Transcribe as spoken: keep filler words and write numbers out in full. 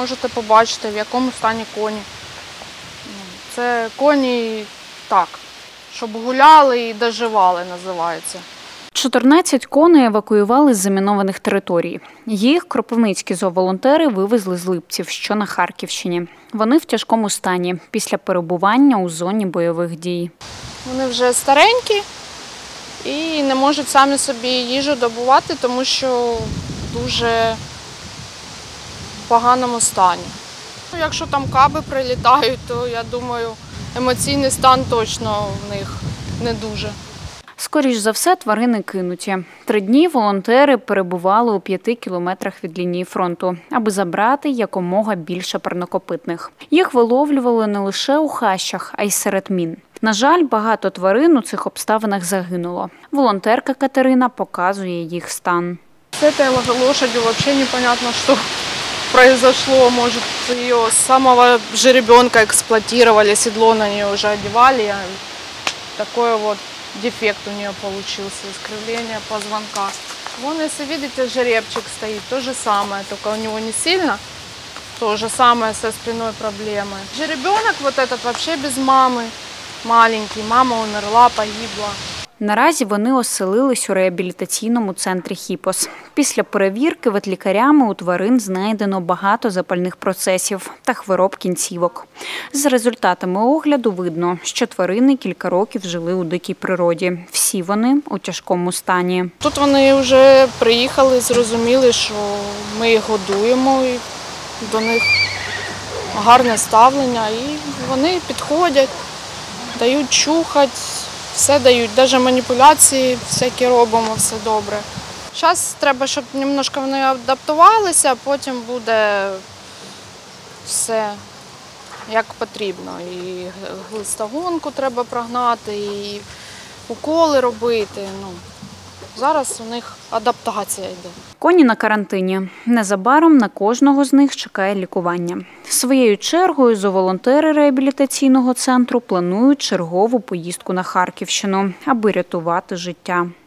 можете побачити, в якому стані коні. Це коні так, щоб гуляли і доживали, називається. чотирнадцять коней евакуювали з замінованих територій. Їх кропивницькі зооволонтери вивезли з Липців, що на Харківщині. Вони в тяжкому стані після перебування у зоні бойових дій. Вони вже старенькі і не можуть самі собі їжу добувати, тому що дуже в поганому стані. Якщо там каби прилітають, то, я думаю, емоційний стан точно в них не дуже. Скоріш за все, тварини кинуті. Три дні волонтери перебували у п'яти кілометрах від лінії фронту, аби забрати якомога більше парнокопитних. Їх виловлювали не лише у хащах, а й серед мін. На жаль, багато тварин у цих обставинах загинуло. Волонтерка Катерина показує їх стан. З цією лошадью взагалі непонятно, що произошло. Может, ее с самого жеребенка эксплуатировали, седло на нее уже одевали. Такой вот дефект у нее получился, искривление позвонка. Вон, если видите, жеребчик стоит, то же самое, только у него не сильно. То же самое со спиной проблемы. Жеребенок вот этот вообще без мамы, маленький. Мама умерла, погибла. Наразі вони оселились у реабілітаційному центрі «Хіпос». Після перевірки ветлікарями у тварин знайдено багато запальних процесів та хвороб кінцівок. За результатами огляду видно, що тварини кілька років жили у дикій природі. Всі вони у тяжкому стані. Тут вони вже приїхали, зрозуміли, що ми їх годуємо, і до них гарне ставлення. І вони підходять, дають чухати. Все дають, навіть маніпуляції всякі робимо, все добре. Зараз треба, щоб немножко вони адаптувалися, а потім буде все як потрібно. І глистогонку треба прогнати, і уколи робити. Ну, зараз у них адаптація йде. Коні на карантині. Незабаром на кожного з них чекає лікування. Своєю чергою зооволонтери реабілітаційного центру планують чергову поїздку на Харківщину, аби рятувати життя.